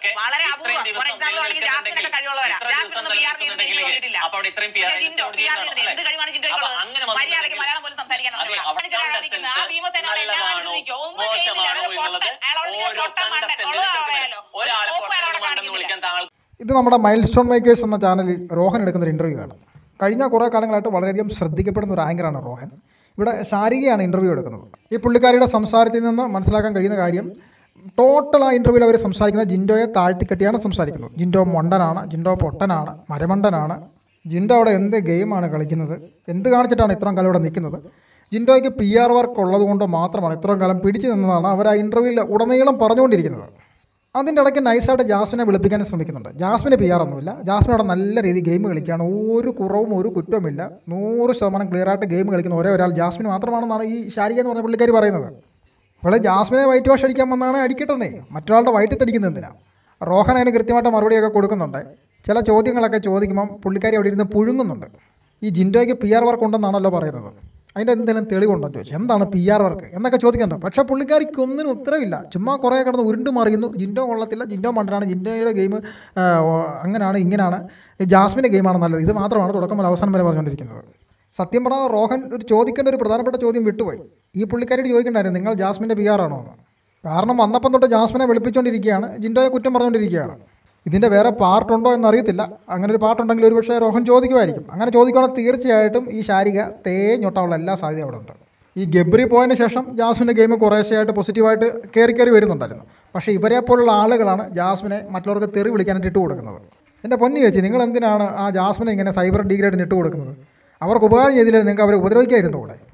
വളരെ അപൂർവം. For example ആണെങ്കിൽ ജാസ്മിനൊക്കെ കഴിവുള്ളവരാ. ജാസ്മിനൊന്നും PR ചെയ്തിട്ടില്ല. ജിൻഡോ PR ചെയ്തിട്ടില്ല. എന്ത് കഴിവാണ് ജിൻഡോയ്ക്കുള്ളത്? മര്യാദയ്ക്ക് മലയാളം പോലും സംസാരിക്കാൻ ആ ഭീമസേനയോട് എല്ലാം കാണിച്ചിരിക്കും. ഒന്നും ചെയ്യുന്നില്ല. ഇത് നമ്മുടെ മൈൽ സ്റ്റോൺ മേക്കേഴ്സ് എന്ന ചാനലിൽ റോഹൻ എടുക്കുന്ന ഒരു ഇൻ്റർവ്യൂ ആണ്. കഴിഞ്ഞ കുറേ കാലങ്ങളായിട്ട് വളരെയധികം ശ്രദ്ധിക്കപ്പെടുന്ന ഒരു ആങ്കറാണ് റോഹൻ. ഇവിടെ ശാരികയാണ് ഇൻ്റർവ്യൂ എടുക്കുന്നത്. ഈ പുള്ളിക്കാരിയുടെ സംസാരത്തിൽ നിന്ന് മനസ്സിലാക്കാൻ കഴിയുന്ന കാര്യം, ടോട്ടൽ ആ ഇൻ്റർവ്യൂവിൽ അവർ സംസാരിക്കുന്നത് ജിൻഡോയെ താഴ്ത്തിക്കെട്ടിയാണ് സംസാരിക്കുന്നത്. ജിൻഡോ മൊണ്ടനാണ്, ജിൻഡോ പൊട്ടനാണ്, മരമണ്ടനാണ്, ജിൻഡോ അവിടെ എന്ത് ഗെയിമാണ് കളിക്കുന്നത്, എന്ത് കാണിച്ചിട്ടാണ് ഇത്രയും കാലം ഇവിടെ നിൽക്കുന്നത്, ജിൻഡോയ്ക്ക് PR വർക്ക് ഉള്ളത് കൊണ്ട് മാത്രമാണ് ഇത്രയും കാലം പിടിച്ചു നിന്നതാണ് അവർ ആ ഇൻ്റർവ്യൂവിൽ ഉടനീളം പറഞ്ഞുകൊണ്ടിരിക്കുന്നത്. അതിൻ്റെ ഇടയ്ക്ക് നൈസായിട്ട് ജാസ്മിനെ വിളിപ്പിക്കാൻ ശ്രമിക്കുന്നുണ്ട്. ജാസ്മിന് PR ഒന്നുമില്ല. ജാസ്മിൻ അവിടെ നല്ല രീതിയിൽ ഗെയിം കളിക്കുകയാണ്. ഒരു കുറവും ഒരു കുറ്റവുമില്ല. 100% ക്ലിയറായിട്ട് ഗെയിം കളിക്കുന്ന ഒരേ ഒരാൾ ജാസ്മിൻ മാത്രമാണെന്നാണ് ഈ ശാരിക എന്ന് പറഞ്ഞ പുള്ളിക്കാരി പറയുന്നത്. ഇവിടെ ജാസ്മിനെ വൈറ്റ് വാഷ് അടിക്കാൻ വന്നാണ് അടിക്കട്ടെന്നേ, മറ്റൊരാളുടെ വയറ്റിത്തടിക്കുന്നത് എന്തിനാണ്? റോഹൻ അതിന് കൃത്യമായിട്ട് മറുപടിയൊക്കെ കൊടുക്കുന്നുണ്ട്. ചില ചോദ്യങ്ങളൊക്കെ ചോദിക്കുമ്പം പുള്ളിക്കാരി അവിടെ ഇരുന്ന് പുഴുങ്ങുന്നുണ്ട്. ഈ ജിൻഡോയ്ക്ക് PR വർക്ക് ഉണ്ടെന്നാണല്ലോ പറയുന്നത്, അതിൻ്റെ എന്തെങ്കിലും തെളിവുണ്ടെന്ന് ചോദിച്ചു. എന്താണ് PR വർക്ക് എന്നൊക്കെ ചോദിക്കുന്നുണ്ട്. പക്ഷേ പുള്ളിക്കാരിക്ക് ഒന്നിനും ഉത്തരവില്ല. ചുമ്മാ കുറേ കിടന്ന് ഉരുണ്ട് മറിയുന്നു. ജിൻഡോ കൊള്ളത്തില്ല, ജിൻഡോ മണ്ടനാണ്, ജിൻഡോയുടെ ഗെയിം അങ്ങനെയാണ് ഇങ്ങനെയാണ്, ജാസ്മിൻ്റെ ഗെയിമാണ് നല്ലത്. ഇത് മാത്രമാണ് തുടക്കം മുതൽ അവസാനം വരെ പറഞ്ഞുകൊണ്ടിരിക്കുന്നത്. സത്യം പറഞ്ഞാൽ റോഹൻ ചോദിക്കേണ്ട ഒരു പ്രധാനപ്പെട്ട ചോദ്യം വിട്ടുപോയി. ഈ പുള്ളിക്കാരിയോട് ചോദിക്കേണ്ടായിരുന്നു, നിങ്ങൾ ജാസ്മിൻ്റെ PR ആണോ എന്ന്. കാരണം വന്നപ്പം തൊട്ട് ജാസ്മിനെ വിളിപ്പിച്ചുകൊണ്ടിരിക്കുകയാണ്, ജിൻഡോയെ കുറ്റം പറഞ്ഞുകൊണ്ടിരിക്കുകയാണ്. ഇതിൻ്റെ വേറെ പാർട്ടുണ്ടോ എന്നറിയത്തില്ല. അങ്ങനെ ഒരു പാർട്ടുണ്ടെങ്കിൽ ഒരു പക്ഷേ റോഹൻ ചോദിക്കുമായിരിക്കും. അങ്ങനെ ചോദിക്കുകയാണെങ്കിൽ തീർച്ചയായിട്ടും ഈ ശാരിക തേഞ്ഞൊട്ടാനുള്ള എല്ലാ സാധ്യതയും അവിടെ ഉണ്ട്. ഈ ഗബ്രി പോയതിന് ശേഷം ജാസ്മിൻ്റെ ഗെയിം കുറേശ്ശെയായിട്ട് പോസിറ്റീവായിട്ട് കയറി വരുന്നുണ്ടായിരുന്നു. പക്ഷേ ഇവരെ പോലുള്ള ആളുകളാണ് ജാസ്മിനെ മറ്റുള്ളവർക്ക് തെറി വിളിക്കാനായിട്ട് ഇട്ട് കൊടുക്കുന്നത്. എൻ്റെ പൊന്നി ചേച്ചി, നിങ്ങൾ എന്തിനാണ് ആ ജാസ്മിനെ ഇങ്ങനെ സൈബർ ഡീഗ്രേഡിന് ഇട്ട് കൊടുക്കുന്നത്? അവർക്ക് ഉപകാരം ചെയ്തില്ലെങ്കിൽ നിങ്ങൾക്ക് അവരെ ഉപദ്രവിക്കായിരുന്നു കൂടെ.